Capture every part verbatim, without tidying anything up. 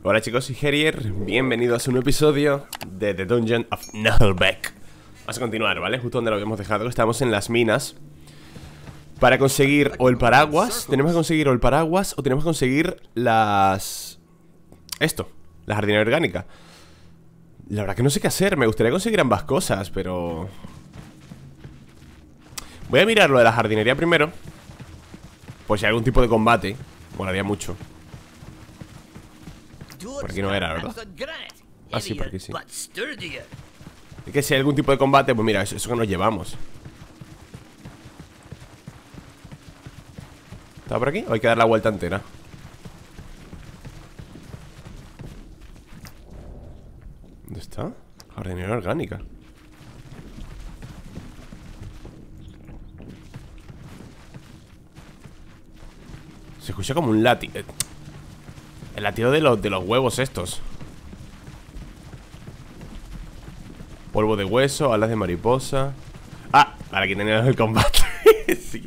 Hola chicos, soy Herier, bienvenidos a un nuevo episodio de The Dungeon of Nullbeck. Vamos a continuar, ¿vale? Justo donde lo habíamos dejado, que estamos en las minas. Para conseguir o el paraguas, tenemos que conseguir o el paraguas o tenemos que conseguir las... Esto, la jardinería orgánica. La verdad que no sé qué hacer, me gustaría conseguir ambas cosas, pero... Voy a mirar lo de la jardinería primero. Pues si hay algún tipo de combate, molaría mucho. Por aquí no era, ¿verdad? Ah, sí, por aquí sí. Es que si hay algún tipo de combate, pues mira, eso, eso que nos llevamos. ¿Está por aquí? ¿O hay que dar la vuelta entera? ¿Dónde está? Jardinería orgánica. Se escucha como un latido. El latido de los, de los huevos estos. Polvo de hueso, alas de mariposa. Ah, vale, aquí tenemos el combate. Sí.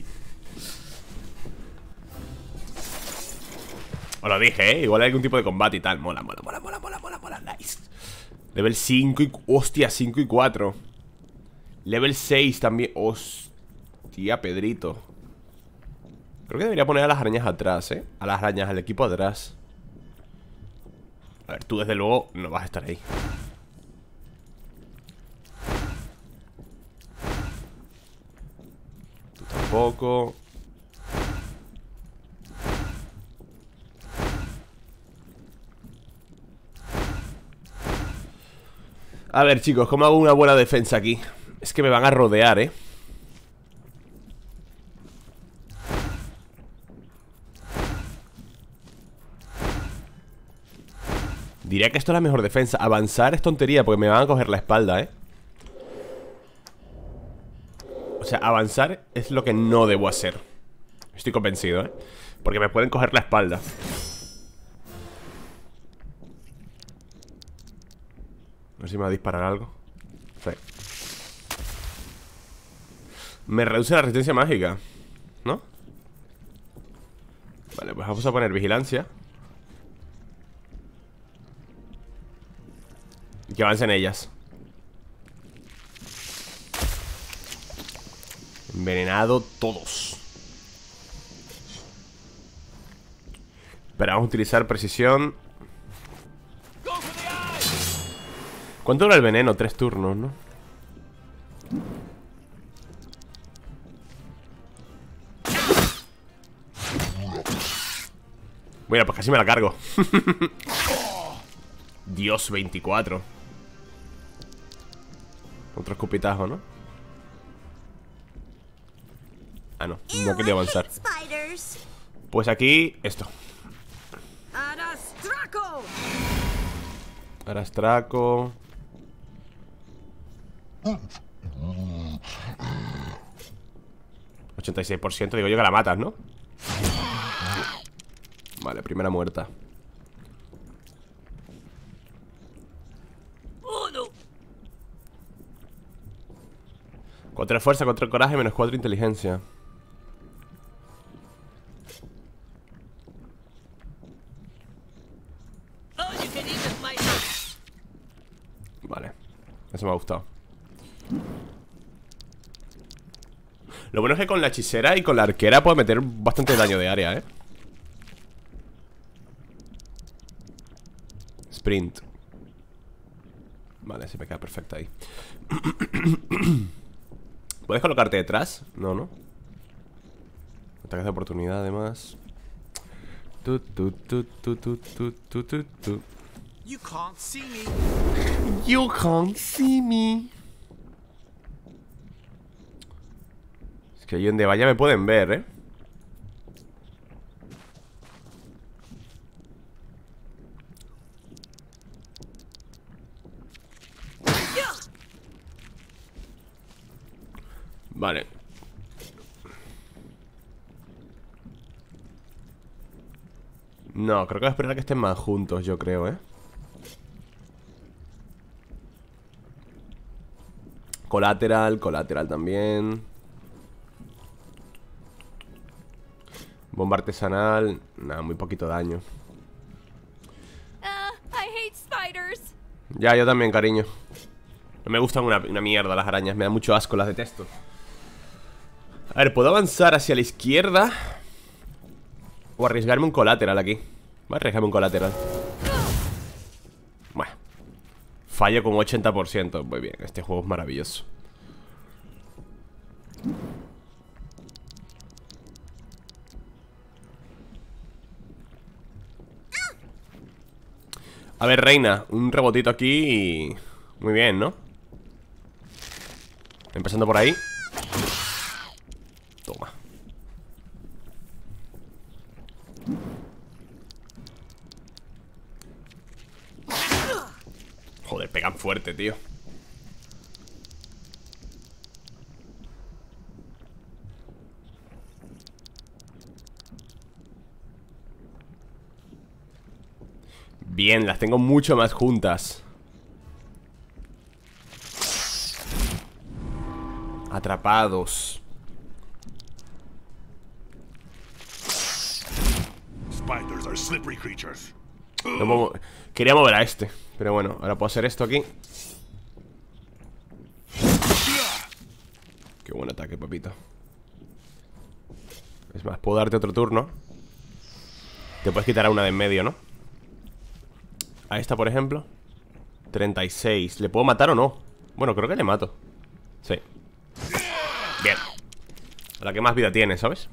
Os lo dije, ¿eh? Igual hay algún tipo de combate y tal. Mola, mola, mola, mola, mola, mola, mola. Nice. Level cinco y... Hostia, cinco y cuatro. Level seis también. Hostia, Pedrito. Creo que debería poner a las arañas atrás, ¿eh? A las arañas, al equipo atrás. A ver, tú desde luego no vas a estar ahí. Tú tampoco. A ver, chicos, ¿cómo hago una buena defensa aquí? Es que me van a rodear, ¿eh? Diría que esto es la mejor defensa. Avanzar es tontería porque me van a coger la espalda, ¿eh? O sea, avanzar es lo que no debo hacer. Estoy convencido, ¿eh? Porque me pueden coger la espalda. A ver si me va a disparar algo. Sí. Me reduce la resistencia mágica, ¿no? Vale, pues vamos a poner vigilancia. Y que avancen ellas. Envenenado todos. Pero vamos a utilizar precisión. ¿Cuánto dura el veneno? Tres turnos, ¿no? Bueno, pues casi me la cargo. Dios, veinticuatro. Otro escupitajo, ¿no? Ah, no, no quería avanzar. Pues aquí, esto. Arastraco. ochenta y seis por ciento, digo yo que la matas, ¿no? Vale, primera muerta. cuatro de fuerza, cuatro de coraje, menos cuatro de inteligencia. Vale, eso me ha gustado. Lo bueno es que con la hechicera y con la arquera puedo meter bastante daño de área, ¿eh? Sprint. Vale, se me queda perfecto ahí. ¿Puedes colocarte detrás? No, no. Ataques de oportunidad, además. Tu, tu, tu, tu, tu, tu, tu, tu, tu. You can't see me. You can't see me. Es que ahí donde vaya me pueden ver, ¿eh? Vale. No, creo que voy a esperar a que estén más juntos, yo creo, ¿eh? Colateral, colateral también. Bomba artesanal. Nada, muy poquito daño. Uh, Ya, yo también, cariño. No me gustan una, una mierda las arañas. Me da mucho asco, las detesto. A ver, ¿puedo avanzar hacia la izquierda? O arriesgarme un colateral aquí. Voy a arriesgarme un colateral. Bueno, fallo con ochenta por ciento. Muy bien, este juego es maravilloso. A ver, reina, un rebotito aquí y... Muy bien, ¿no? Empezando por ahí. Toma. Joder, pegan fuerte, tío. Bien, las tengo mucho más juntas. Atrapados. Spiders are slippery creatures. No puedo... Quería mover a este, pero bueno, ahora puedo hacer esto aquí. Qué buen ataque, papito. Es más, puedo darte otro turno. Te puedes quitar a una de en medio, ¿no? A esta, por ejemplo. treinta y seis. ¿Le puedo matar o no? Bueno, creo que le mato. Sí. Bien. A la que más vida tiene, ¿sabes?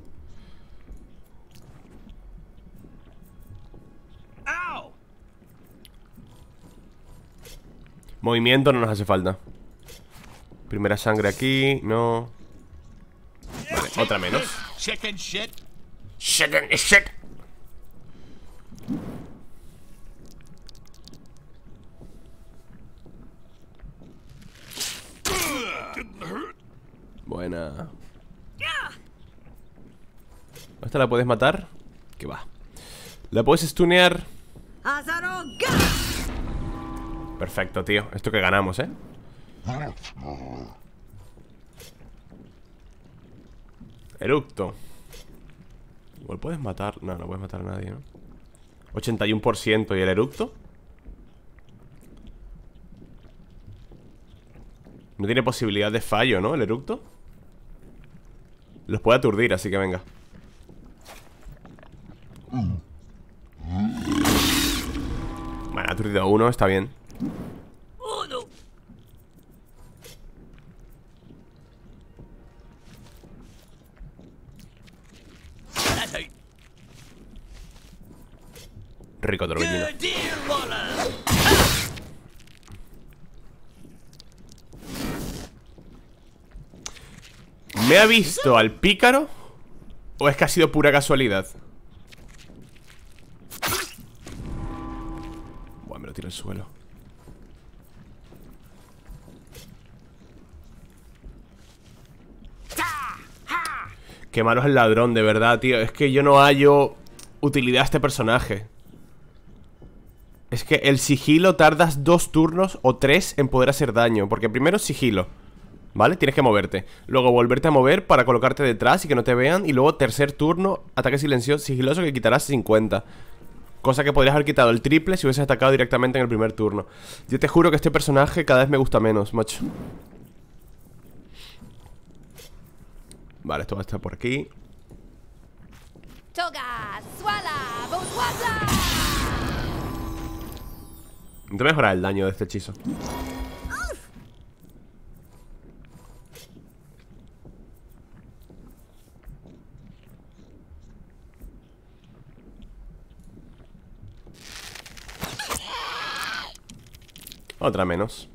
Movimiento no nos hace falta. Primera sangre aquí, no. Vale, otra menos. Chicken shit. Chicken shit. Buena. ¿Esta la puedes matar? Que va. La puedes stunear. Perfecto, tío. Esto que ganamos, ¿eh? Eructo. Igual puedes matar. No, no puedes matar a nadie, ¿no? ochenta y uno por ciento. ¿Y el eructo? No tiene posibilidad de fallo, ¿no? El eructo. Los puede aturdir, así que venga. Vale, ha aturdido a uno, está bien. Rico torbellino. ¿Me ha visto al pícaro? ¿O es que ha sido pura casualidad? Buah, me lo tiro al suelo. Qué malo es el ladrón, de verdad, tío. Es que yo no hallo utilidad a este personaje. Es que el sigilo tardas dos turnos o tres en poder hacer daño. Porque primero sigilo, ¿vale? Tienes que moverte. Luego volverte a mover para colocarte detrás y que no te vean. Y luego tercer turno, ataque silencioso, sigiloso, que quitarás cincuenta. Cosa que podrías haber quitado el triple si hubieses atacado directamente en el primer turno. Yo te juro que este personaje cada vez me gusta menos, macho. Vale, esto va a estar por aquí. Toga, swala, botwabla. Intento mejorar el daño de este hechizo. Otra menos.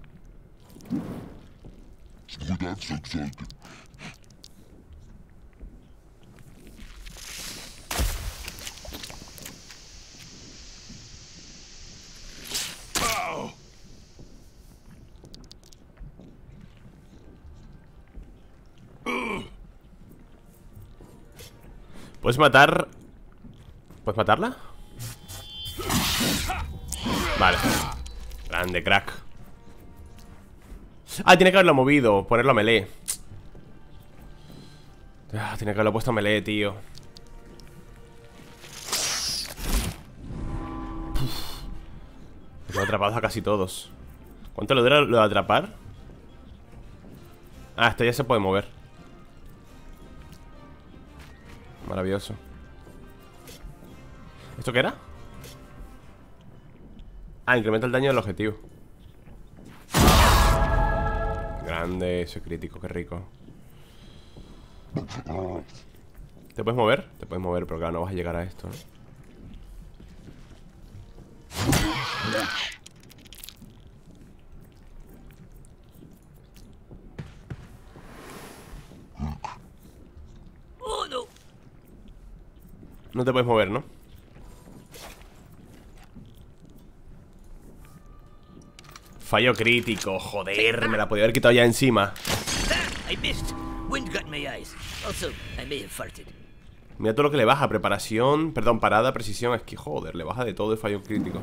¿Puedes matar? ¿Puedes matarla? Vale. Grande, crack. Ah, tiene que haberlo movido. Ponerlo a melee. Ah, tiene que haberlo puesto a melee, tío. Tengo atrapados a casi todos. ¿Cuánto le dura lo de atrapar? Ah, este ya se puede mover. Maravilloso. ¿Esto qué era? Ah, incrementa el daño del objetivo. Grande, ese crítico, qué rico. ¿Te puedes mover? Te puedes mover, pero claro, no vas a llegar a esto, ¿no? Oh, no. No te puedes mover, ¿no? Fallo crítico, joder, me la podía haber quitado ya encima. I missed. Wind got in my eyes. Also, I may have farted. Mira todo lo que le baja, preparación, perdón, parada, precisión. Es que joder, le baja de todo el fallo crítico.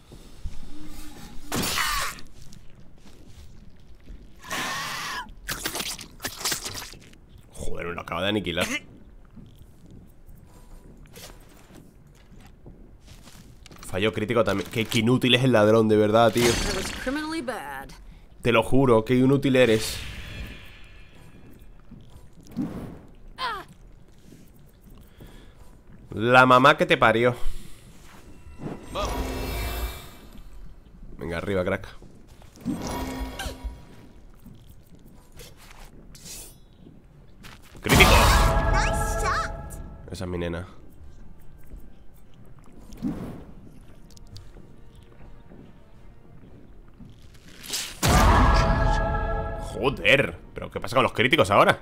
Joder, me lo acaba de aniquilar. Fallo crítico también. Qué, qué inútil es el ladrón, de verdad, tío. That was criminally bad. Te lo juro, qué inútil eres. La mamá que te parió. Venga, arriba, crack. ¡Crítico! Esa es mi nena. Joder, pero ¿qué pasa con los críticos ahora?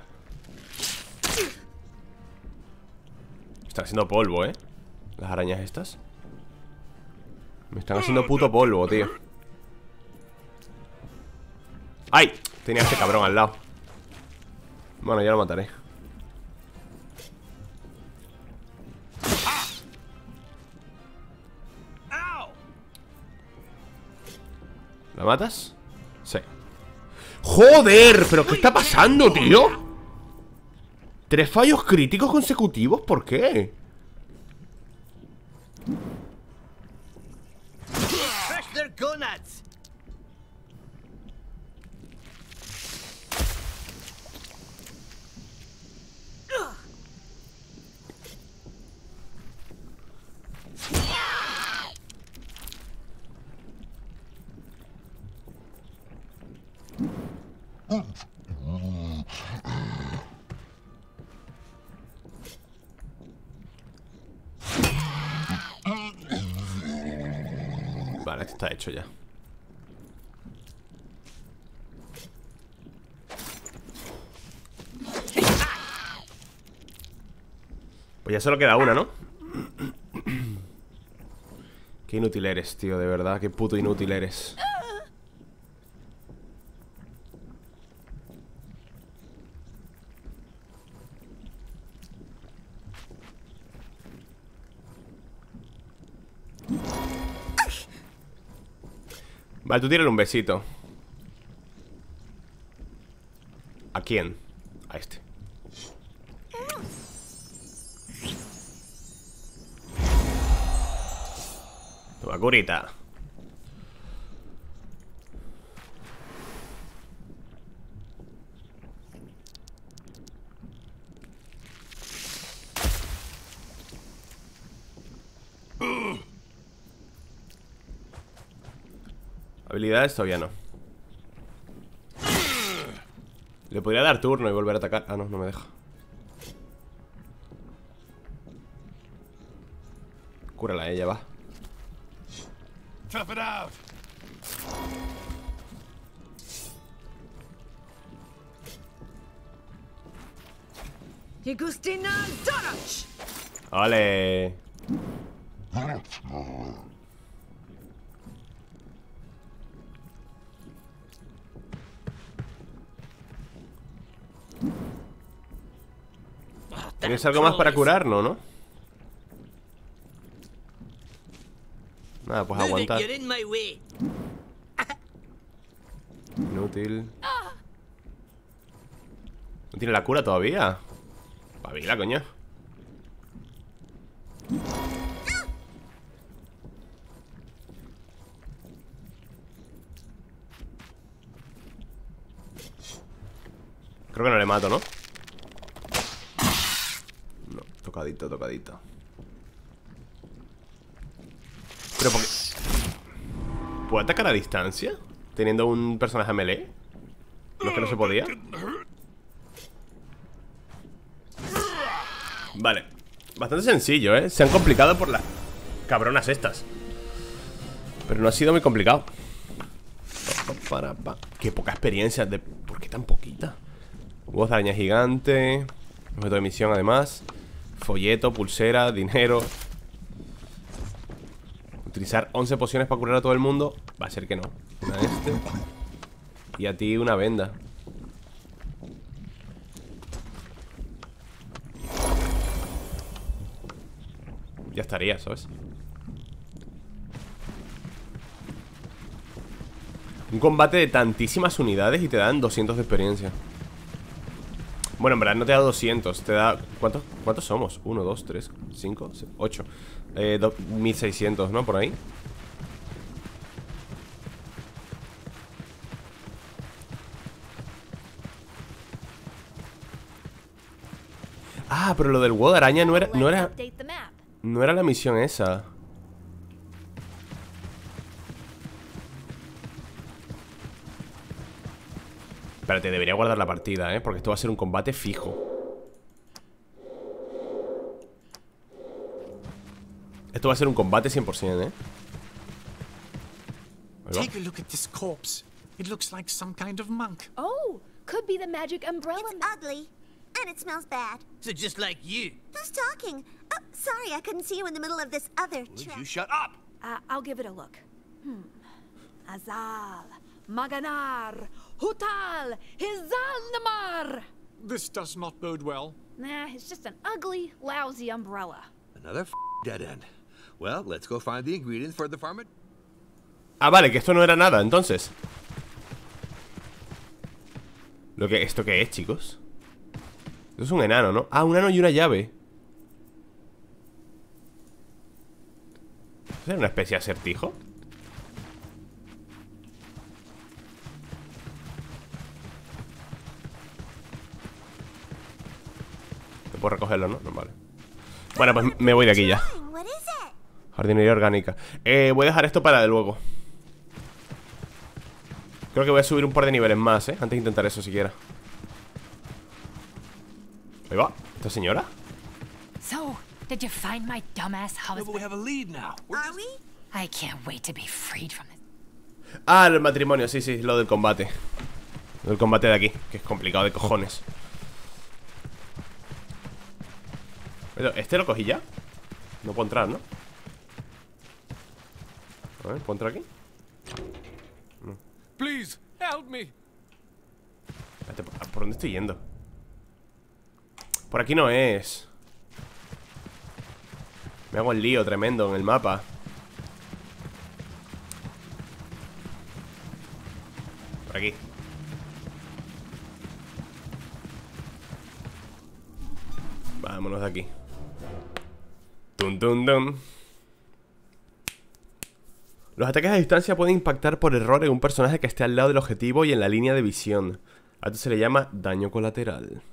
Están haciendo polvo, ¿eh? Las arañas estas me están haciendo puto polvo, tío. ¡Ay! Tenía a este cabrón al lado. Bueno, ya lo mataré. ¿La matas? Sí. ¡Joder! ¿Pero qué está pasando, tío? Tres fallos críticos consecutivos, ¿por qué? Crush their gonads. Vale, esto está hecho ya. Pues ya solo queda una, ¿no? Qué inútil eres, tío, de verdad. Qué puto inútil eres. Vale, tú tírale un besito. ¿A quién? A este. Toma, curita. Habilidades todavía no. Le podría dar turno y volver a atacar. Ah, no, no me deja. Cúrala, ella va. Tough it out. Yegustina Dorach! ¡Ole! ¿Tienes algo más para curarnos, no? Nada, pues aguantar. You're in my way. Inútil. ¿No tiene la cura todavía? Pavila, coño. Creo que no le mato, ¿no? No, tocadito, tocadito. Pero porque... ¿Puedo atacar a distancia? Teniendo un personaje melee. ¿No es que no se podía? Vale. Bastante sencillo, ¿eh? Se han complicado por las cabronas estas. Pero no ha sido muy complicado. Qué poca experiencia de... ¿Por qué tan poquita? Voz de araña gigante. Objeto de misión además. Folleto, pulsera, dinero. Utilizar once pociones para curar a todo el mundo. Va a ser que no. Una de este. Y a ti una venda. Ya estaría, ¿sabes? Un combate de tantísimas unidades y te dan doscientos de experiencia. Bueno, en verdad no te da doscientos. Te da... ¿Cuántos, ¿cuántos somos? uno, dos, tres, cinco, ocho eh, mil seiscientos, ¿no? Por ahí. Ah, pero lo del huevo de araña no era... No era, Update the map. no era la misión esa. Espérate, debería guardar la partida, ¿eh? Porque esto va a ser un combate fijo. Esto va a ser un combate cien por cien, ¿eh? Ahí va. Take a look at this corpse. It looks like some kind of monk. Oh, could be the magic umbrella. It's ugly, and it smells bad. So just like you. Who's talking? Oh, sorry, I couldn't see you in the middle of this other Will trap. you shut up? Uh, I'll give it a look. Hmm. Azal, Maganar, Hutal, Hizalnamar. This does not bode well. Nah, it's just an ugly, lousy umbrella. Another f dead end. Well, let's go find the ingredients for the farm. Ah, vale, que esto no era nada, entonces. Lo que, ¿Esto qué es, chicos? Esto es un enano, ¿no? Ah, un enano y una llave. ¿Es una especie de acertijo? No puedo recogerlo, ¿no? No, vale. Bueno, pues me voy de aquí ya. What is it? Jardinería orgánica. Eh, voy a dejar esto para luego. Creo que voy a subir un par de niveles más, ¿eh? Antes de intentar eso siquiera. Ahí va. ¿Esta señora? So, did you find my dumbass No, but we husband? have a lead now. We're Are just- we? I can't wait to be freed from this. Ah, el matrimonio, sí, sí, lo del combate. Lo del combate de aquí, que es complicado de cojones. Pero, ¿este lo cogí ya? No puedo entrar, ¿no? A ver, ¿puedo entrar aquí? Please, help me. Espérate, ¿por, ¿por dónde estoy yendo? Por aquí no es. Me hago el lío tremendo en el mapa. Por aquí. Vámonos de aquí. Tum, tum, tum. Los ataques a distancia pueden impactar por error en un personaje que esté al lado del objetivo y en la línea de visión. A esto se le llama daño colateral.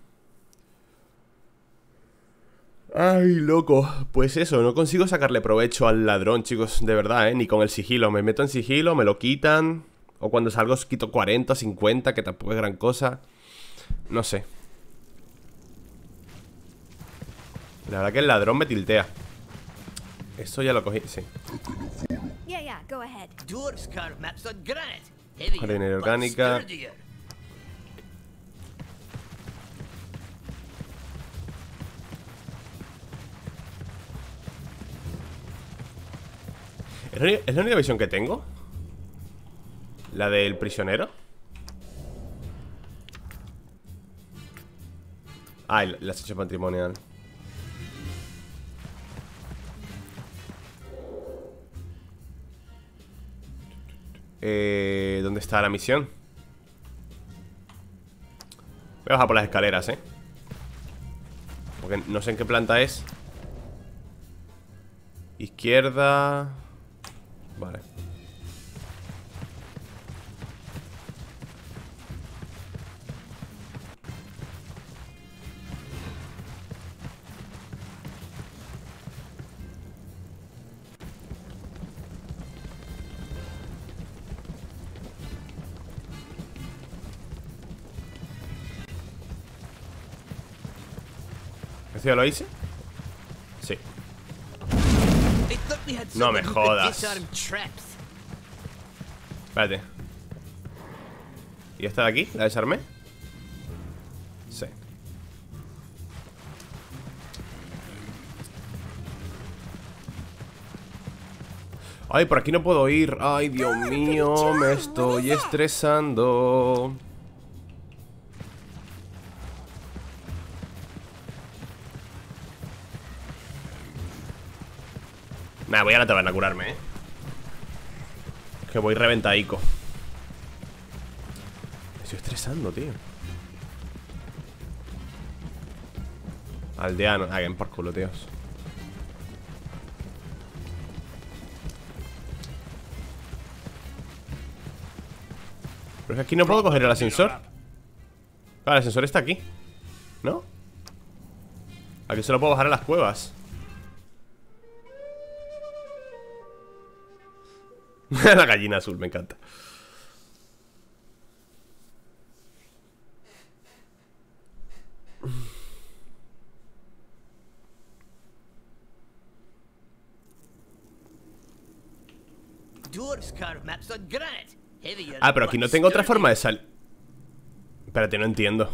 Ay, loco. Pues eso, no consigo sacarle provecho al ladrón, chicos. De verdad, ¿eh? Ni con el sigilo. Me meto en sigilo, me lo quitan. O cuando salgo os quito cuarenta, cincuenta, que tampoco es gran cosa. No sé. La verdad que el ladrón me tiltea. Eso ya lo cogí, sí. Yeah, yeah, go ahead. Dwarves carve maps on granite. Heavier, Jardinería but orgánica. sturdier. ¿Es la, única- ¿Es la única visión que tengo? ¿La del prisionero? Ah, y la la has hecho matrimonial. Eh, ¿Dónde está la misión? Voy a bajar por las escaleras, ¿eh? Porque no sé en qué planta es. Izquierda. Vale. ¿Esto ya lo hice? Sí. No me jodas. Espérate. ¿Y esta de aquí? ¿La desarmé? Sí. Ay, por aquí no puedo ir. Ay, Dios mío, me estoy estresando. Nah, voy a la taberna a curarme, eh. Que voy reventadico. Me estoy estresando, tío. Aldeano, hagan por culo, tíos. Pero es que aquí no puedo coger el ascensor. Claro, el ascensor está aquí, ¿no? Aquí solo puedo bajar a las cuevas. La gallina azul, me encanta. Ah, pero aquí no tengo otra forma de salir. Espérate, no entiendo.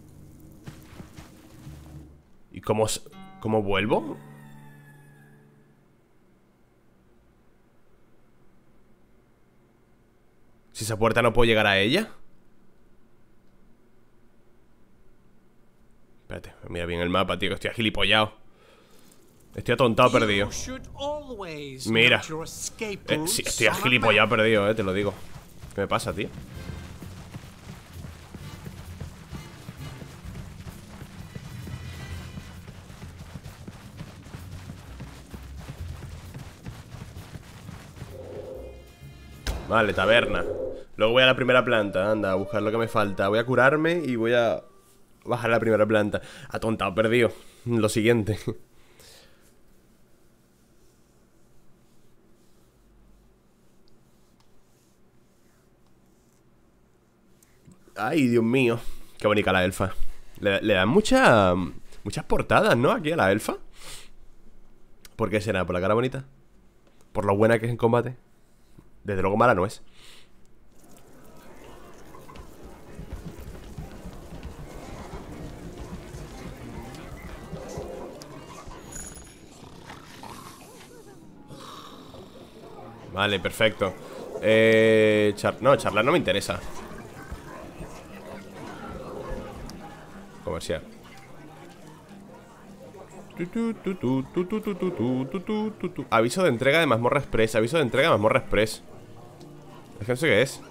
¿Y cómo, cómo vuelvo? Si esa puerta no puedo llegar a ella. Espérate, mira bien el mapa, tío, que estoy agilipollado. Estoy atontado, perdido. Mira, eh, sí, estoy agilipollado, perdido, eh, te lo digo. ¿Qué me pasa, tío? Vale, taberna. Luego voy a la primera planta, anda, a buscar lo que me falta. Voy a curarme y voy a bajar a la primera planta. Atontado, perdido. Lo siguiente. Ay, Dios mío. Qué bonita la elfa. Le, le dan muchas muchas portadas, ¿no? Aquí a la elfa. ¿Por qué será? ¿Por la cara bonita? ¿Por lo buena que es en combate? Desde luego mala no es. Vale, perfecto. Eh, char no, charlar no me interesa. Comercial. Aviso de entrega de mazmorra express. Aviso de entrega de mazmorra express. Es que no sé qué es.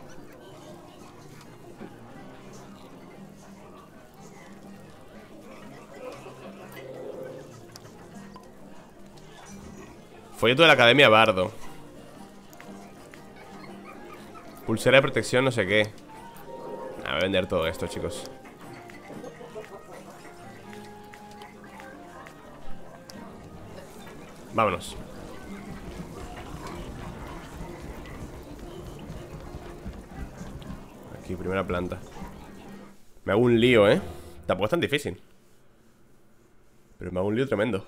Folleto de la Academia Bardo. Pulsera de protección, no sé qué. Ah, voy a vender todo esto, chicos. Vámonos. Aquí, primera planta. Me hago un lío, ¿eh? Tampoco es tan difícil. Pero me hago un lío tremendo.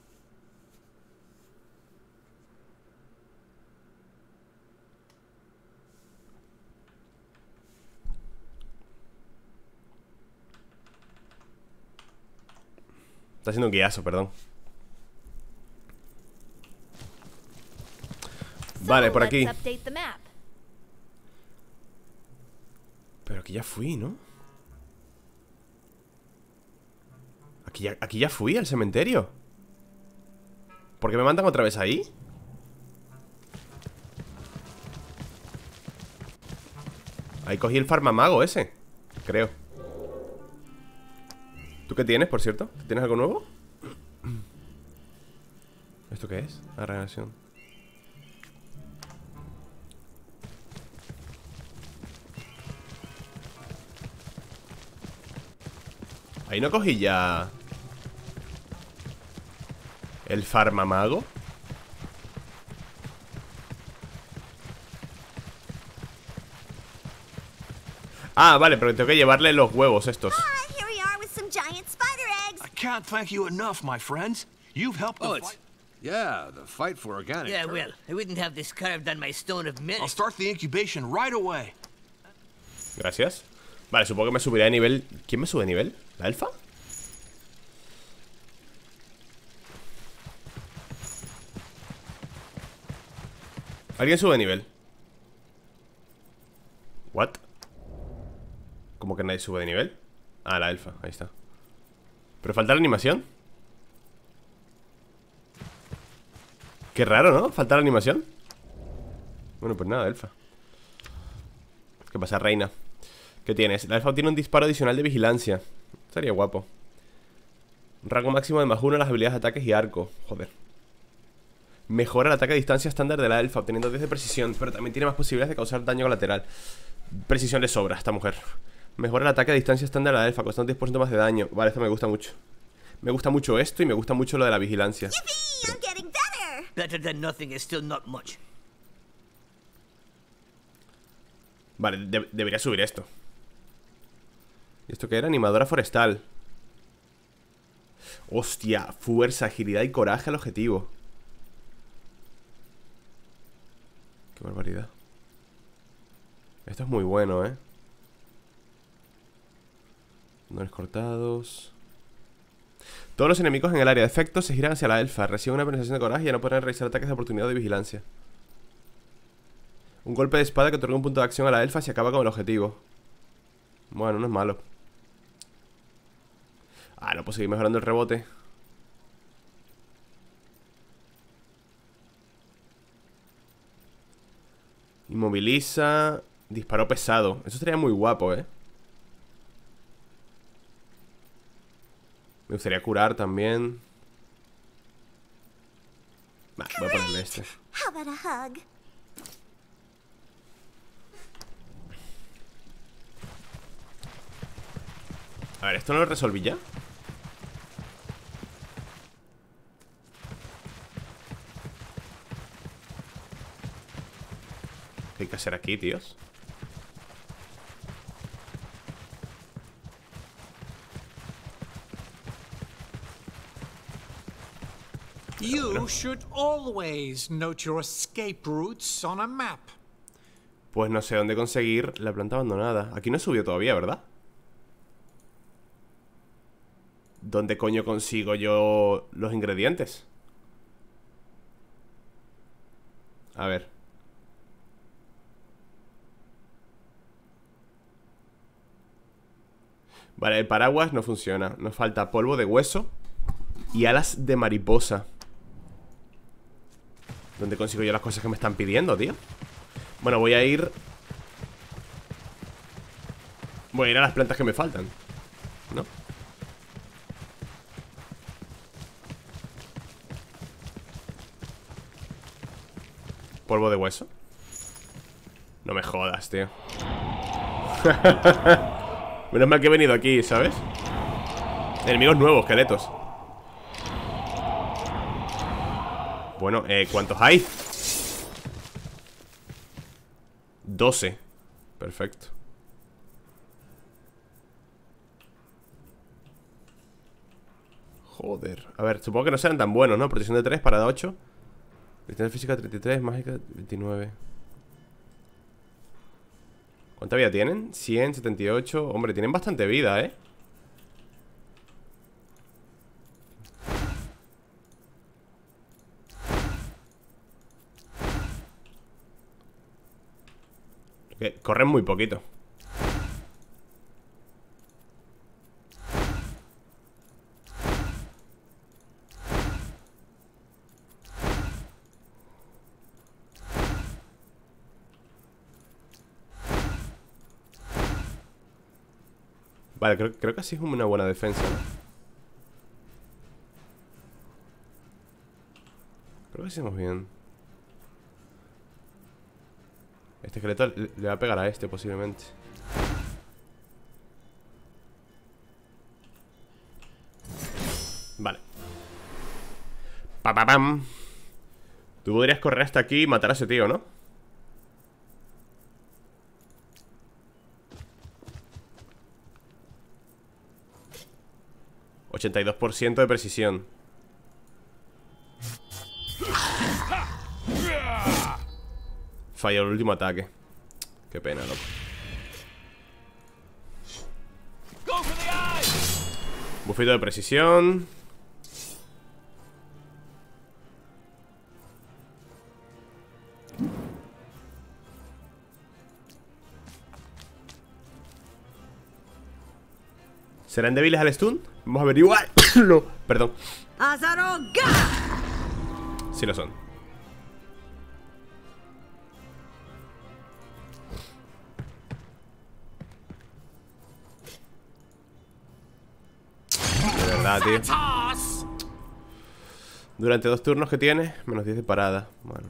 Está haciendo un guiazo, perdón. Vale, por aquí. Pero aquí ya fui, ¿no? Aquí ya, aquí ya fui al cementerio. ¿Por qué me mandan otra vez ahí? Ahí cogí el farmamago ese, creo. ¿Tú qué tienes, por cierto? ¿Tienes algo nuevo? ¿Esto qué es? La regeneración. Ahí no cogí ya el farmamago. Ah, vale, pero tengo que llevarle los huevos estos. can't thank you enough, my friends. You've helped the Oh, it's... fight. Yeah, the fight for organic Yeah, turf. well, I wouldn't have this carved on my stone of I'll merit. start the incubation right away. Gracias. Vale, supongo que me subiré de nivel. ¿Quién me sube de nivel? ¿La elfa? ¿Alguien sube de nivel? ¿What? ¿Cómo que nadie sube de nivel? Ah, la elfa, ahí está. ¿Pero falta la animación? Qué raro, ¿no? ¿Falta la animación? Bueno, pues nada, elfa. ¿Qué pasa, reina? ¿Qué tienes? La elfa tiene un disparo adicional de vigilancia. Estaría guapo. Un rango máximo de más uno en las habilidades de ataques y arco. Joder. Mejora el ataque a distancia estándar de la elfa, obteniendo diez de precisión, pero también tiene más posibilidades de causar daño colateral. Precisión le sobra a esta mujer. Mejora el ataque a distancia estándar de la elfa, costando diez por ciento más de daño. Vale, esto me gusta mucho. Me gusta mucho esto y me gusta mucho lo de la vigilancia. Yippee! I'm getting better! Better than nothing is still not much. Vale, de debería subir esto. ¿Y esto qué era? Animadora forestal. Hostia, fuerza, agilidad y coraje al objetivo. Qué barbaridad. Esto es muy bueno, ¿eh? Dones cortados. Todos los enemigos en el área de efectos se giran hacia la elfa. Reciben una penalización de coraje y ya no podrán realizar ataques de oportunidad de vigilancia. Un golpe de espada que otorga un punto de acción a la elfa si acaba con el objetivo. Bueno, no es malo. Ah, no puedo seguir mejorando el rebote. Inmoviliza. Disparo pesado. Eso estaría muy guapo, eh. Me gustaría curar también. Nah, voy a ponerle este. How about a hug? A ver, ¿esto no lo resolví ya? ¿Qué hay que hacer aquí, tíos? You should always note your escape routes on a map. Pues no sé dónde conseguir la planta abandonada. Aquí no he subido todavía, ¿verdad? ¿Dónde coño consigo yo los ingredientes? A ver. Vale, el paraguas no funciona. Nos falta polvo de hueso y alas de mariposa. ¿Dónde consigo yo las cosas que me están pidiendo, tío? Bueno, voy a ir... Voy a ir a las plantas que me faltan, ¿no? Polvo de hueso. No me jodas, tío. Menos mal que he venido aquí, ¿sabes? Enemigos nuevos, esqueletos. Bueno, eh, ¿cuántos hay? doce. Perfecto. Joder. A ver, supongo que no sean tan buenos, ¿no? Protección de tres, parada ocho. Resistencia física treinta y tres, mágica veintinueve. ¿Cuánta vida tienen? cien, setenta y ocho. Hombre, tienen bastante vida, ¿eh? Que corren muy poquito. Vale, creo, creo que así es una buena defensa, ¿no? Creo que hicimos bien. Este esqueleto le, le va a pegar a este posiblemente. Vale. Pa, pa, pam. Tú podrías correr hasta aquí y matar a ese tío, ¿no? ochenta y dos por ciento de precisión. Falló el último ataque. Qué pena, loco. Bufito de precisión. ¿Serán débiles al stun? Vamos a averiguar. No, perdón. Sí lo son. De verdad, tío. Durante dos turnos que tiene, menos diez de parada. Bueno.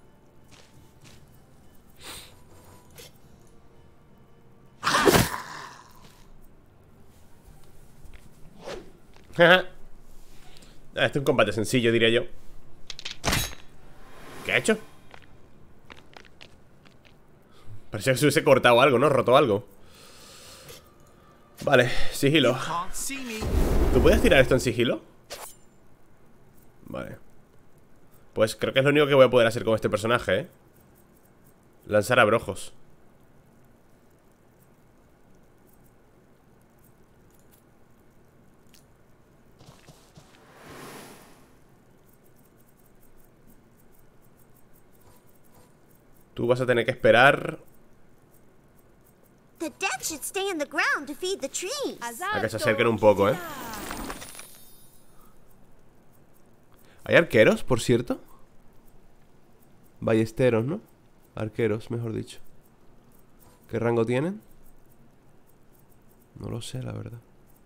Este es un combate sencillo, diría yo. ¿Qué ha hecho? Parecía que se hubiese cortado algo, ¿no? Roto algo. Vale, sigilo. ¿Tú puedes tirar esto en sigilo? Vale. Pues creo que es lo único que voy a poder hacer con este personaje, ¿eh? Lanzar abrojos. Tú vas a tener que esperar The dead should stay in the ground to feed the trees. a que se acerquen un poco, ¿eh? ¿Hay arqueros, por cierto? Ballesteros, ¿no? Arqueros, mejor dicho. ¿Qué rango tienen? No lo sé, la verdad.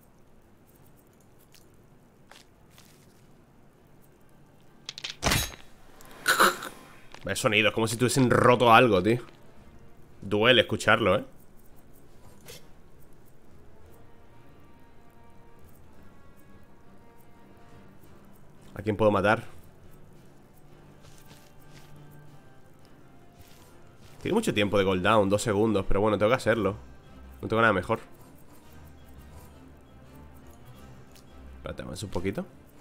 Vaya sonido, es como si tuviesen roto algo, tío. Duele escucharlo, ¿eh? ¿A quién puedo matar? Tiene mucho tiempo de cooldown, dos segundos. Pero bueno, tengo que hacerlo. No tengo nada mejor. Espérate, avanza un poquito.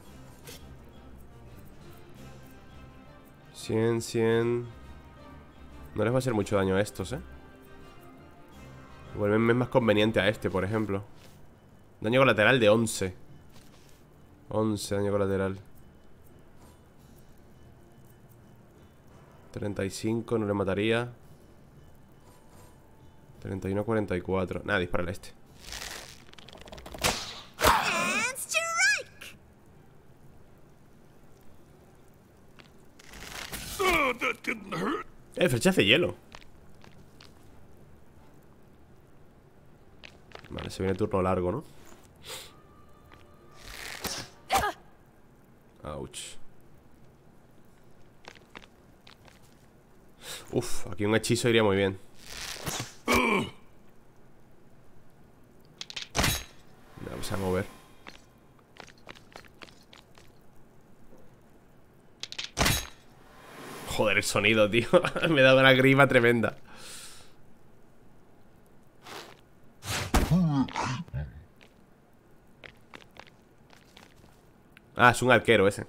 cien, cien. No les va a hacer mucho daño a estos, ¿eh? Vuelvenme más conveniente a este, por ejemplo. Daño colateral de once. once daño colateral. treinta y cinco, no le mataría. treinta y uno, cuarenta y cuatro. Nada, dispárale a este. Eh, flecha de hielo. Vale, se viene turno largo, ¿no? Ouch. Uf, aquí un hechizo iría muy bien. Vamos a mover. Joder, el sonido, tío. Me da una grima tremenda. Ah, es un arquero ese.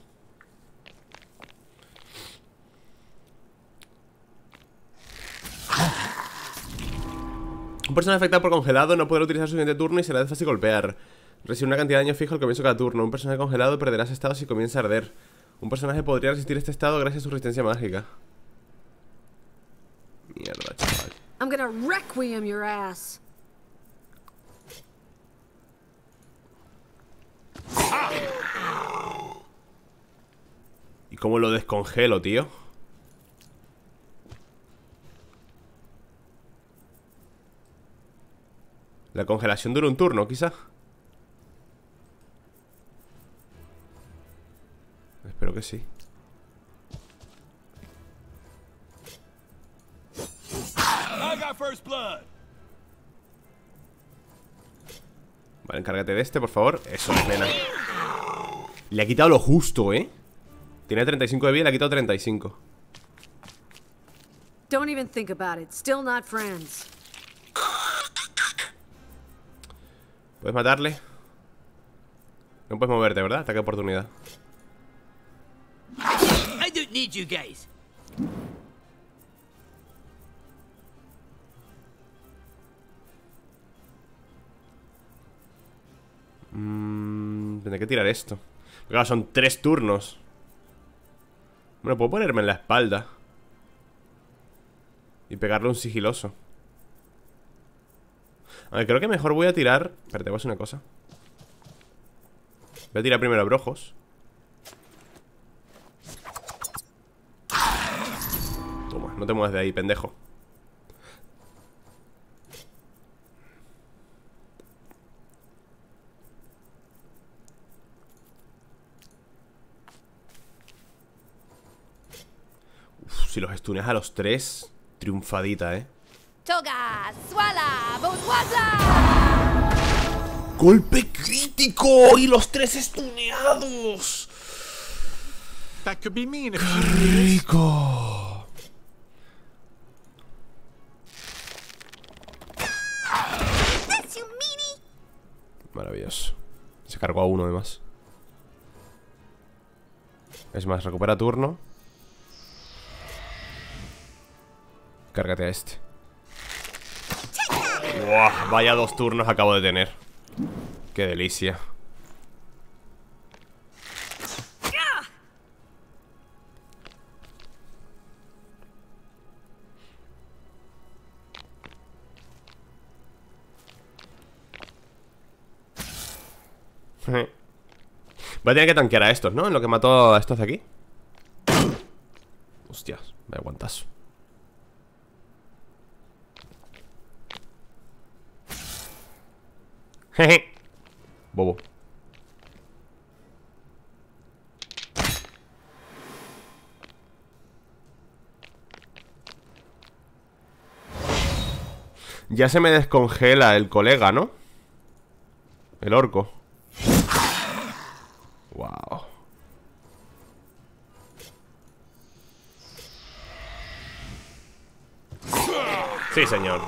Un personaje afectado por congelado no podrá utilizar su siguiente turno y será de fácil golpear. Recibe una cantidad de daño fijo al comienzo de cada turno. Un personaje congelado perderá ese estado si comienza a arder. Un personaje podría resistir este estado gracias a su resistencia mágica. Mierda, chaval. I'm gonna requiem your ass. ¿Y cómo lo descongelo, tío? La congelación dura un turno, quizá. Espero que sí. Vale, encárgate de este, por favor. Eso, nena. Le ha quitado lo justo, ¿eh? Tiene treinta y cinco de vida y le ha quitado treinta y cinco. Don't even think about it. Still not friends. ¿Puedes matarle? No puedes moverte, ¿verdad? Ataque de oportunidad. I don't need you guys. Mmm... Tendré que tirar esto. Claro, son tres turnos. Bueno, puedo ponerme en la espalda y pegarle un sigiloso. A ver, creo que mejor voy a tirar... Espérate, voy a hacer una cosa. Voy a tirar primero a Brojos. Toma, no te muevas de ahí, pendejo. Uf, si los stuneas a los tres, triunfadita, eh. Toga, Swala, Botwaza. ¡Golpe crítico! ¡Y los tres estuneados! That could be mean if ¡Qué rico! Maravilloso. Se cargó a uno además. Es más, recupera turno. Cárgate a este. ¡Buah! Vaya dos turnos acabo de tener. ¡Qué delicia! Voy a tener que tanquear a estos, ¿no? En lo que mató a estos de aquí. Hostias, me aguantas. Jeje. Bobo. Ya se me descongela el colega, ¿no? El orco. Wow. Sí, señor.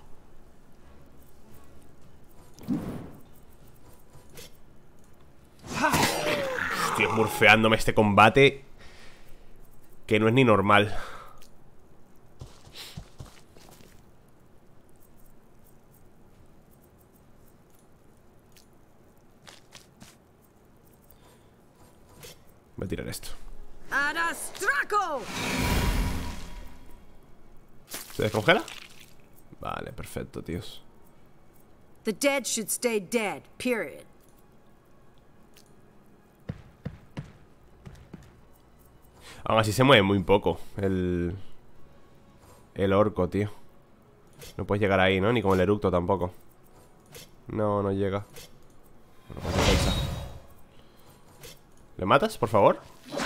Estoy murfeándome este combate que no es ni normal. Voy a tirar esto. ¿Se descongela? Vale, perfecto, tíos. The dead should stay dead, period. Aún así se mueve muy poco el... El orco, tío. No puedes llegar ahí, ¿no? Ni con el eructo tampoco. No, no llega. Bueno, pues defensa. ¿Le matas, por favor?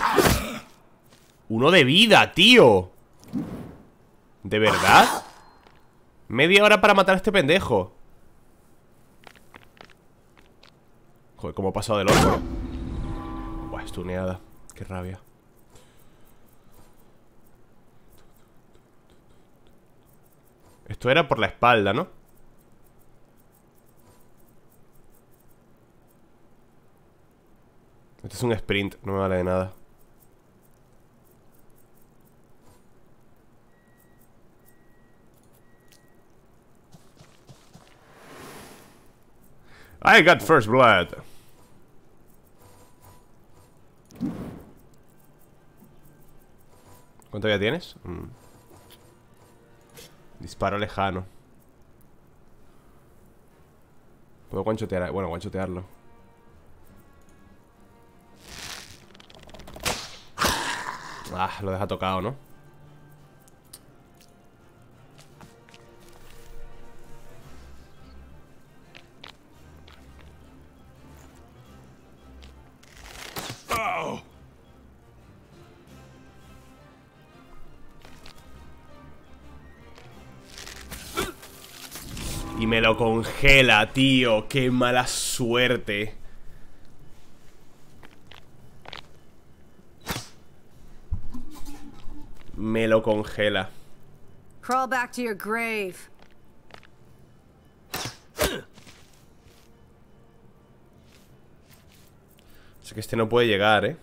¡Uno de vida, tío! ¿De verdad? Media hora para matar a este pendejo. Joder, cómo ha pasado del orco. Buah, estuneada. Qué rabia. Esto era por la espalda, ¿no? Este es un sprint, no me vale de nada. I got first blood. ¿Cuánto ya tienes? Mm. Disparo lejano. Puedo guanchotear. Bueno, guanchotearlo. Ah, lo deja tocado, ¿no? Y me lo congela, tío. Qué mala suerte. Me lo congela. Crawl back to your grave. sea que este no puede llegar, ¿eh?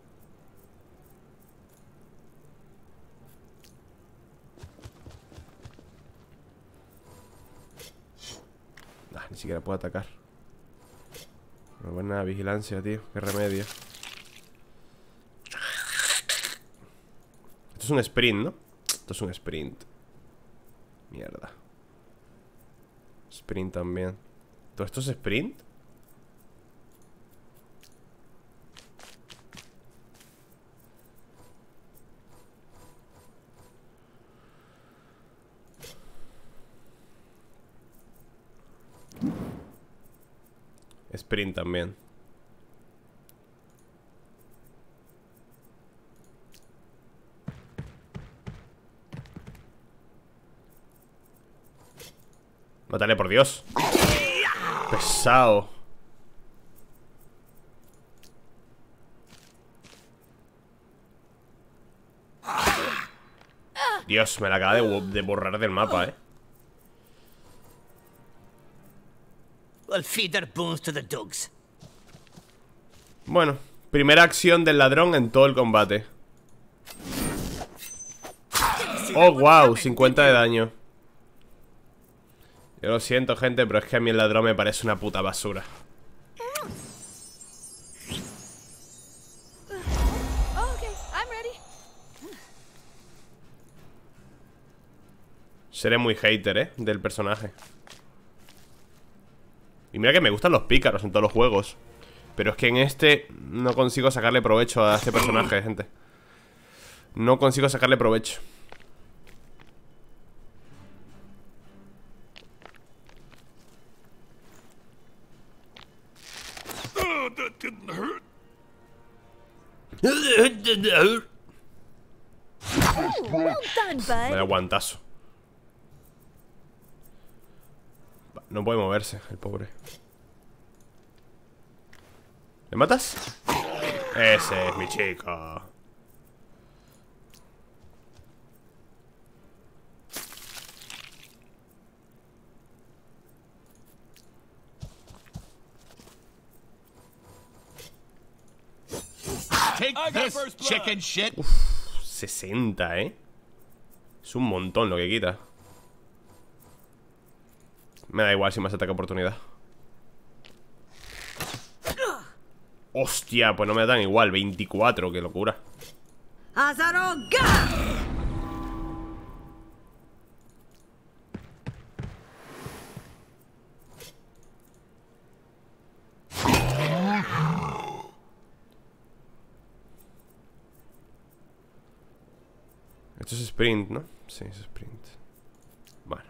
Nah, ni siquiera puede atacar. Una buena vigilancia, tío. Qué remedio. Esto es un sprint, ¿no? Esto es un sprint. Mierda. Sprint también. ¿Todo esto es sprint? Sprint también. Mátale, por Dios. Pesado. Dios, me la acaba de, de borrar del mapa, eh. We'll feed their bones to the dogs. Bueno, primera acción del ladrón en todo el combate. Oh, wow, cincuenta de daño. Yo lo siento, gente, pero es que a mí el ladrón me parece una puta basura. Seré muy hater, eh, del personaje. Y mira que me gustan los pícaros en todos los juegos, pero es que en este no consigo sacarle provecho a este personaje, gente. No consigo sacarle provecho. Oh, that didn't hurt. Well done, bud. Vaya guantazo. No puede moverse, el pobre. ¿Le matas? Ese es mi chico. Take this, chicken shit. Uf, sesenta, eh. Es un montón lo que quita. Me da igual si más ataque oportunidad. Hostia, pues no me dan igual. Veinticuatro, qué locura. Esto es sprint, ¿no? Sí, es sprint. Bueno.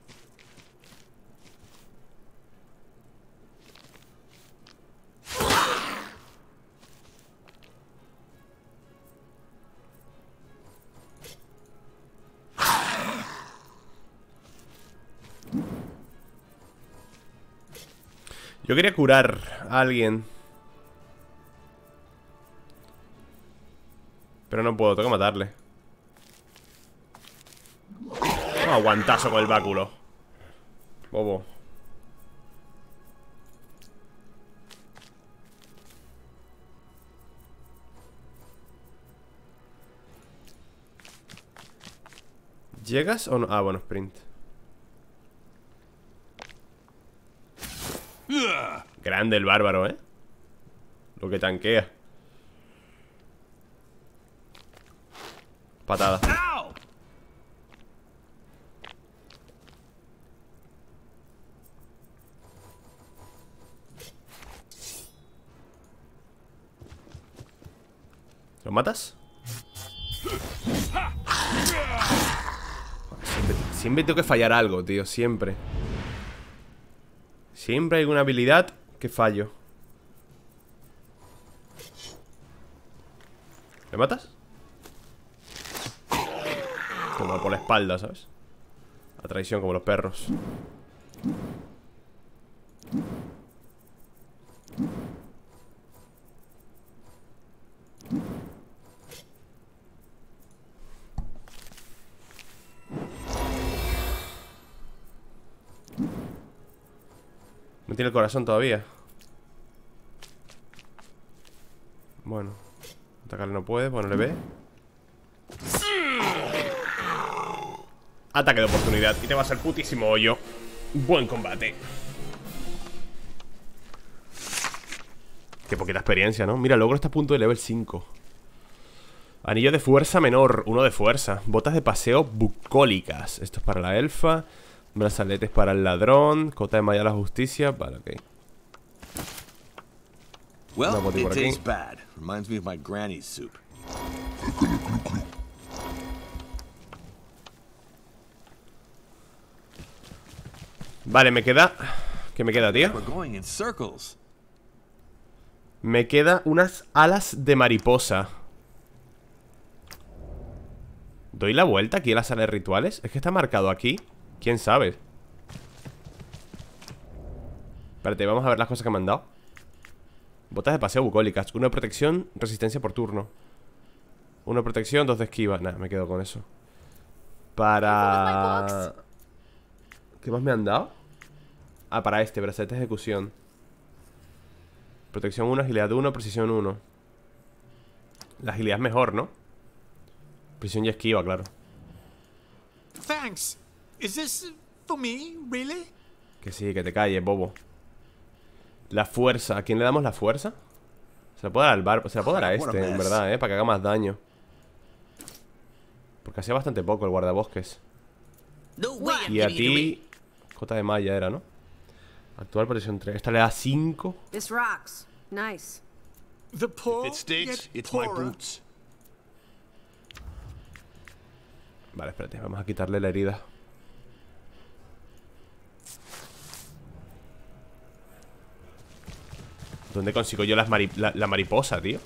Yo quería curar a alguien, pero no puedo, tengo que matarle. Oh, aguantazo con el báculo. Bobo. ¿Llegas o no? Ah, bueno, sprint. Grande el bárbaro, ¿eh? Lo que tanquea. Patada. ¿Lo matas? Siempre, siempre tengo que fallar algo, tío. Siempre. Siempre hay alguna habilidad que fallo. ¿Le matas? Toma por la espalda, ¿sabes? A traición como los perros. No tiene el corazón todavía. Bueno, atacarle no puede, pues no le ve. Ataque de oportunidad y te vas al putísimo hoyo. Buen combate. Qué poquita experiencia, ¿no? Mira, logro está a punto de level cinco. Anillo de fuerza menor, uno de fuerza. Botas de paseo bucólicas. Esto es para la elfa. Brazaletes para el ladrón. Cota de malla a la justicia. Vale, ok. Well, Una boti it por aquí. tastes bad. Reminds me of my granny's soup. Vale, me queda... ¿Qué me queda, tío? We're going in circles. Me queda unas alas de mariposa. ¿Doy la vuelta aquí a la sala de rituales? Es que está marcado aquí. ¿Quién sabe? Espérate, vamos a ver las cosas que me han dado. Botas de paseo bucólicas. Uno de protección, resistencia por turno. Uno de protección, dos de esquiva. Nada, me quedo con eso. Para... ¿Qué más me han dado? Ah, para este, brazalete de ejecución. Protección uno, agilidad uno, precisión uno. La agilidad es mejor, ¿no? Precisión y esquiva, claro. Thanks. Is this for me, really? Que sí, que te calles, bobo. La fuerza, ¿a quién le damos la fuerza? Se la puedo dar al bar, se la puedo dar a este, en verdad, eh, para que haga más daño. Porque hacía bastante poco el guardabosques. No way I'm Y a giving it away. ti, cota de malla era, ¿no? Actual protección tres. Esta le da cinco. This rocks. Nice. The poor It states get it's my poorer. boots. Vale, espérate, vamos a quitarle la herida. ¿Dónde consigo yo las mari la, la mariposa, tío?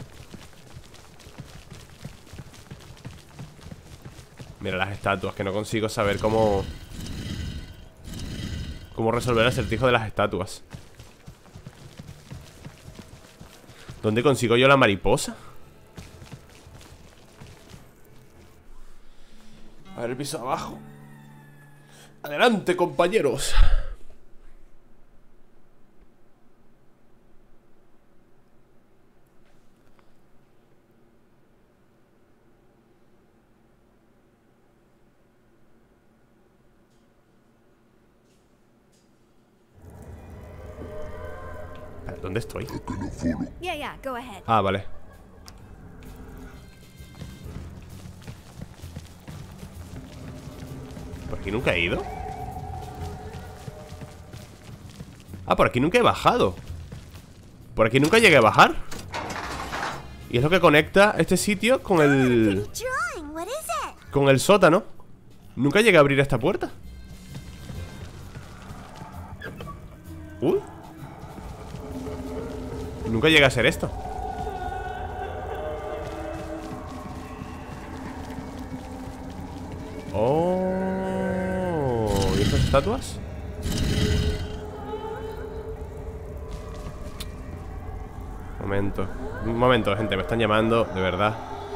Mira las estatuas, que no consigo saber cómo... Cómo resolver el acertijo de las estatuas. ¿Dónde consigo yo la mariposa? A ver el piso abajo. Adelante, compañeros. ¿Dónde estoy? Yeah, yeah, go ahead. Ah, vale. ¿Por aquí nunca he ido? Ah, por aquí nunca he bajado. Por aquí nunca llegué a bajar. Y es lo que conecta este sitio con el... Drawing, what is it? Con el sótano. Nunca llegué a abrir esta puerta. Uy. Nunca llegué a hacer esto. Oh. ¿Y estas estatuas? Momento. Un momento, gente, me están llamando, de verdad.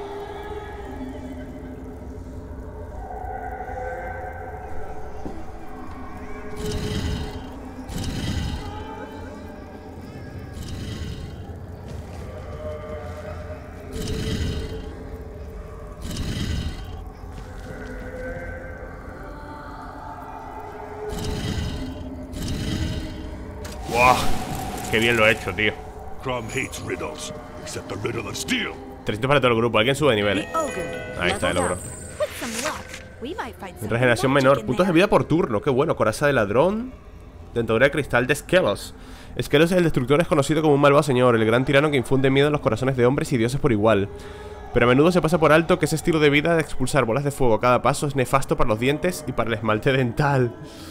¡Wow! ¡Qué bien lo he hecho, tío! Crom hates riddles, except the riddle of steel. trescientos para todo el grupo. ¿Alguien sube de nivel? Ahí está el ogro. With some luck, we might find some Regeneración magic menor. in Puntos de there. vida por turno. Qué bueno. Coraza de ladrón. Dentadura de cristal de Skelos. Skelos, el destructor, es conocido como un malvado señor, el gran tirano que infunde miedo en los corazones de hombres y dioses por igual. Pero a menudo se pasa por alto que ese estilo de vida de expulsar bolas de fuego a cada paso es nefasto para los dientes y para el esmalte dental.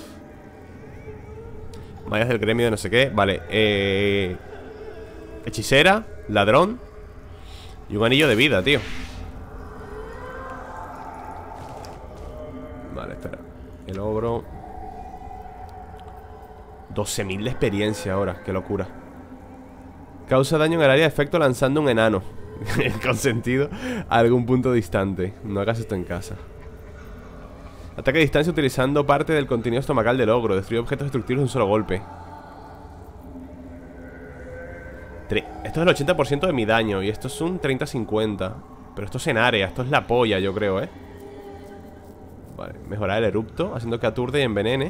Mallas del gremio de no sé qué. Vale, eh... hechicera, ladrón y un anillo de vida, tío. Vale, espera. El ogro. doce mil de experiencia ahora, qué locura. Causa daño en el área de efecto lanzando un enano con sentido a algún punto distante. No hagas esto en casa. Ataque a distancia utilizando parte del contenido estomacal del ogro. Destruye objetos destructivos de un solo golpe. Esto es el ochenta por ciento de mi daño. Y esto es un treinta cincuenta. Pero esto es en área, esto es la polla, yo creo, ¿eh? Vale, mejorar el erupto, haciendo que aturde y envenene.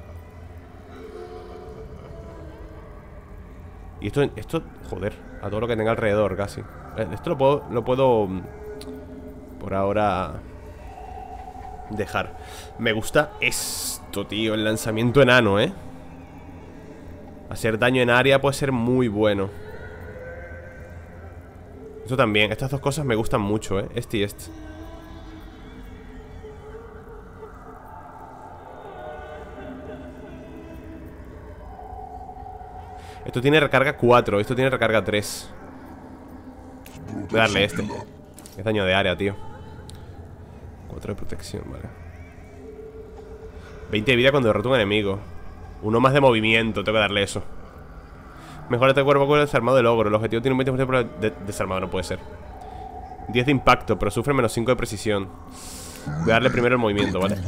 Y esto, esto, joder, a todo lo que tenga alrededor casi. Esto lo puedo, lo puedo por ahora dejar. Me gusta esto, tío, el lanzamiento enano, ¿eh? Hacer daño en área puede ser muy bueno. Esto también, estas dos cosas me gustan mucho, ¿eh? Este y este. Esto tiene recarga cuatro, esto tiene recarga tres. Voy a darle este. Es daño de área, tío. cuatro de protección, vale. veinte de vida cuando derrota un enemigo. Uno más de movimiento, tengo que darle eso. Mejora este cuerpo con el desarmado del ogro. El objetivo tiene un veinte por ciento de desarmado, no puede ser. diez de impacto, pero sufre menos cinco de precisión. Voy a darle primero el movimiento, ¿vale?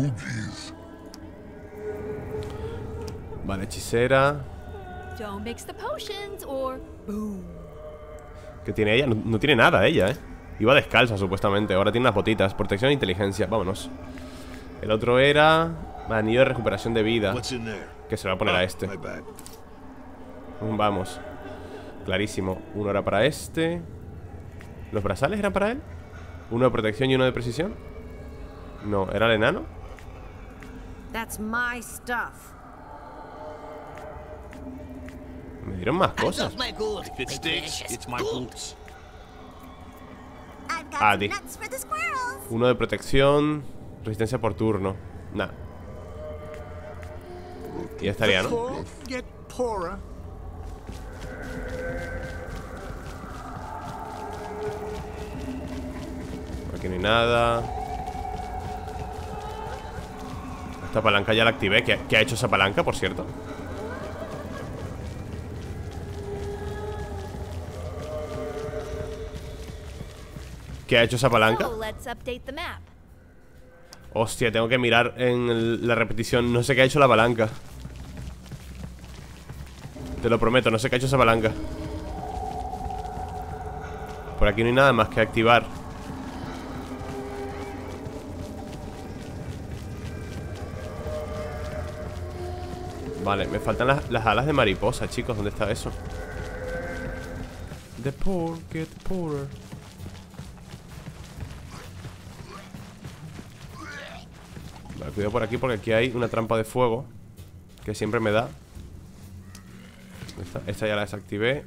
Vale, hechicera. Don't mix the potions or boom. ¿Qué tiene ella? No, no tiene nada ella, ¿eh? Iba descalza, supuestamente. Ahora tiene unas botitas. Protección e inteligencia. Vámonos. El otro era anillo de recuperación de vida, que se lo va a poner a este. Vamos. Clarísimo. Uno era para este. ¿Los brazales eran para él? Uno de protección y uno de precisión. No, ¿era el enano? That's my stuff. Me dieron más cosas. Ah, di. Uno de protección. Resistencia por turno. Nah. Y ya estaría, ¿no? Aquí no hay nada. Esta palanca ya la activé. ¿Qué, qué ha hecho esa palanca, por cierto? ¿Qué ha hecho esa palanca? Hostia, tengo que mirar en el, la repetición. No sé qué ha hecho la palanca. Te lo prometo, no sé qué ha hecho esa palanca. Por aquí no hay nada más que activar. Vale, me faltan las, las alas de mariposa, chicos. ¿Dónde está eso? The poor get poorer. Vale, cuidado por aquí porque aquí hay una trampa de fuego que siempre me da. Esta, esta ya la desactivé.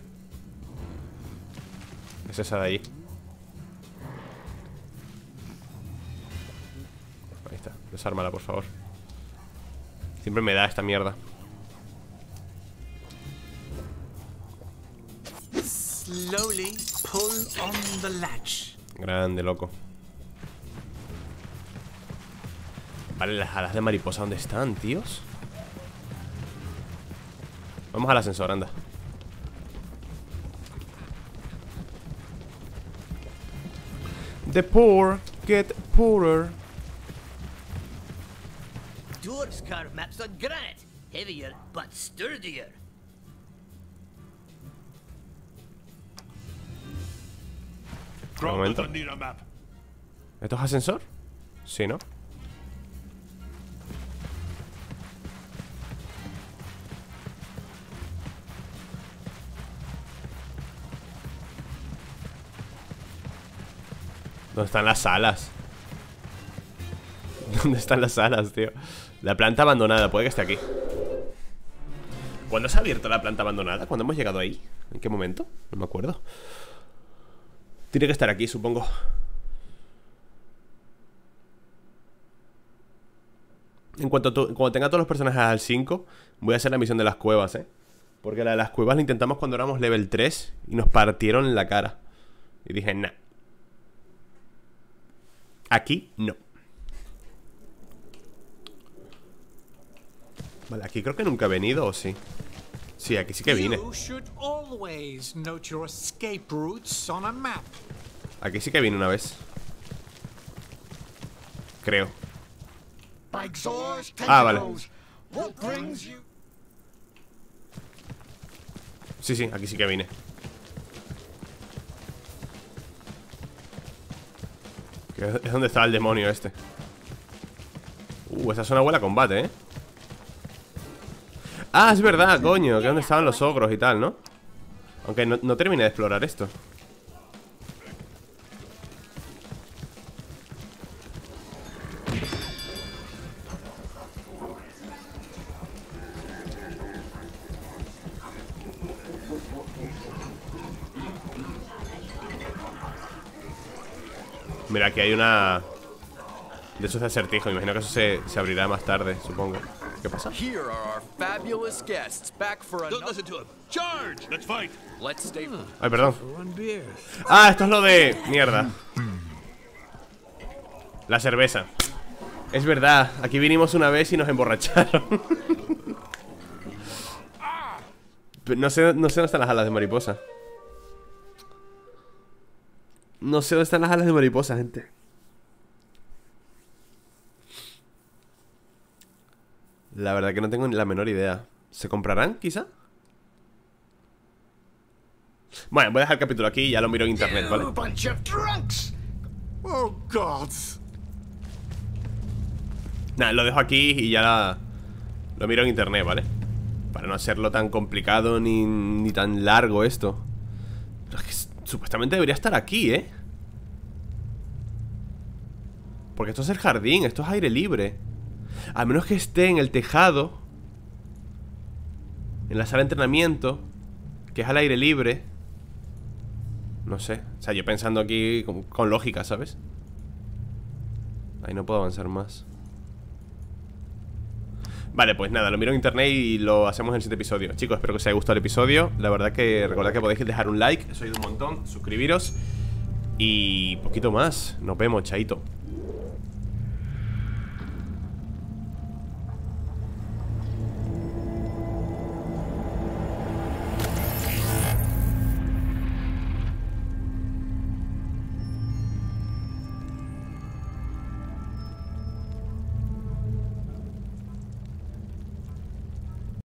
Es esa de ahí. Ahí está, desármala, por favor. Siempre me da esta mierda. Slowly pull on the latch. Grande, loco. Vale, las alas de mariposa, ¿dónde están, tíos? Vamos al ascensor, anda. The poor get poorer. Dwarves carve maps on granite. Heavier, but sturdier. Un momento. ¿Esto es ascensor? Sí, ¿no? ¿Dónde están las alas? ¿Dónde están las alas, tío? La planta abandonada, puede que esté aquí. ¿Cuándo se ha abierto la planta abandonada? ¿Cuándo hemos llegado ahí? ¿En qué momento? No me acuerdo. Tiene que estar aquí, supongo. En cuanto, tu, cuando tenga todos los personajes al cinco, voy a hacer la misión de las cuevas, ¿eh? Porque la de las cuevas la intentamos cuando éramos level tres y nos partieron en la cara. Y dije, nah. Aquí no. Vale, aquí creo que nunca he venido, ¿o sí? Sí, aquí sí que vine. Aquí sí que vine una vez. Creo. Ah, vale. Sí, sí, aquí sí que vine. Que es donde estaba el demonio este. Uh, esa zona huele a combate, ¿eh? Ah, es verdad, coño, que es donde estaban los ogros y tal, ¿no? Aunque no, no terminé de explorar esto. Mira, aquí hay una... De esos de acertijo, me imagino que eso se, se abrirá más tarde, supongo. ¿Qué pasa? Here are our fabulous guests back for Don't listen to him. Charge! Let's fight. Let's stay. Ay, perdón. Ah, esto es lo de... Mierda. La cerveza. Es verdad, aquí vinimos una vez y nos emborracharon. No sé, no sé dónde están las alas de mariposa. No sé dónde están las alas de mariposa, gente. La verdad que no tengo ni la menor idea. ¿Se comprarán, quizá? Bueno, voy a dejar el capítulo aquí y ya lo miro en internet, ¿vale? You bunch of drunks! Oh, God. Nada, lo dejo aquí y ya la- lo miro en internet, ¿vale? Para no hacerlo tan complicado ni, ni tan largo esto. Pero es que s- supuestamente debería estar aquí, ¿eh? Porque esto es el jardín, esto es aire libre. A menos que esté en el tejado, en la sala de entrenamiento, que es al aire libre. No sé, o sea, yo pensando aquí con, con lógica, ¿sabes? Ahí no puedo avanzar más. Vale, pues nada, lo miro en internet y lo hacemos en el siguiente episodio. Chicos, espero que os haya gustado el episodio. La verdad que recordad que podéis dejar un like, eso ayuda un montón. Suscribiros y poquito más. Nos vemos, chaito.